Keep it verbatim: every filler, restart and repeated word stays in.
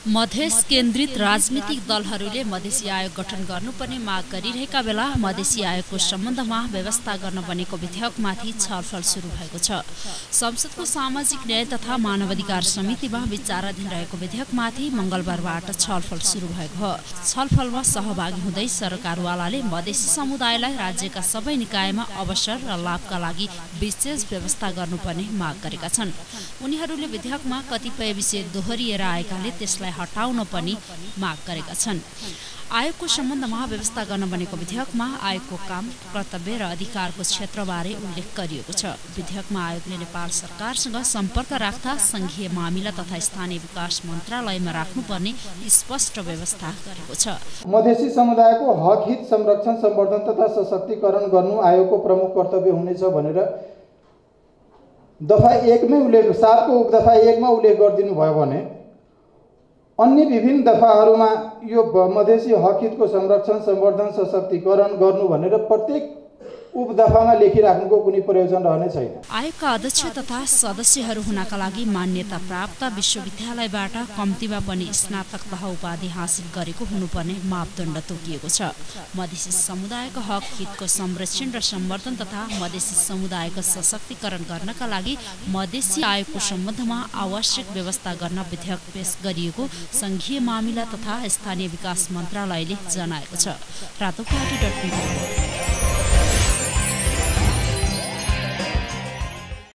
मधेस केन्द्रित राजनीतिक दलहरूले मधेसी आयोग गठन गर्नुपर्ने माग गरिरहेका बेला मधेसी आयोगको सम्बन्धमा व्यवस्था गर्न बनेको विधेयकमाथि छलफल सुरु भएको छ। संसदको सामाजिक न्याय तथा मानवाधिकार समितिमा विचाराधीन रहेको विधेयकमाथि मंगलबारबाट छलफल सुरु भएको हो। छलफलमा सहभागी हुँदै सरकारवालाले मधेसी समुदायलाई राज्यका सबै निकायमा अवसर र लाभका लागि विशेष व्यवस्था गर्नुपर्ने माग गरेका छन्। उनीहरूले विधेयकमा कतिपय विषय दोहोरिएर आएकाले त्यसलाई हटाउन पनि माग गरेका छन्। आयोगको सम्बन्धमा व्यवस्था गर्न बनेको विधेयकमा आयोगको काम, कर्तव्य र अधिकारको क्षेत्रबारे उल्लेख गरिएको छ। विधेयकमा आयोगले नेपाल सरकारसँग सम्पर्क राख्दा संघीय मामिला तथा स्थानीय विकास मन्त्रालयमा राख्नुपर्ने स्पष्ट व्यवस्था गरेको छ। मधेसी समुदायको हक हित संरक्षण, सम्वर्धन तथा सशक्तिकरण गर्नु आयोगको प्रमुख कर्तव्य हुनेछ भनेर दफा एकमै उल्लेख सातको उपदफा एकमा उल्लेख गरिदिनु भयो भने अन्य विभिन्न दफाहरूमा यो मधेसी हक हितको संरक्षण, सम्वर्धन, सशक्तिकरण गर्नु भनेर प्रत्येक उपदफामा लेखिराख्नुको कुनै प्रयोजन रहने छैन। आयोगका अध्यक्ष तथा सदस्यहरू हुनका लागि मान्यता प्राप्त विश्वविद्यालयबाट कम्तीमा पनि स्नातक तह उपाधि हासिल गरेको हुनुपर्ने मापदण्ड तोकिएको छ। मधेसी समुदायको हक हितको संरक्षण र सम्वर्धन तथा मधेसी समुदायको सशक्तिकरण गर्नका लागि मधेसी आयोगको सम्बन्धमा आवश्यक व्यवस्था गर्न विधेयक पेश गरिएको संघीय मामिला तथा स्थानीय विकास मन्त्रालयले जनाएको छ। रातोपाटी डट कम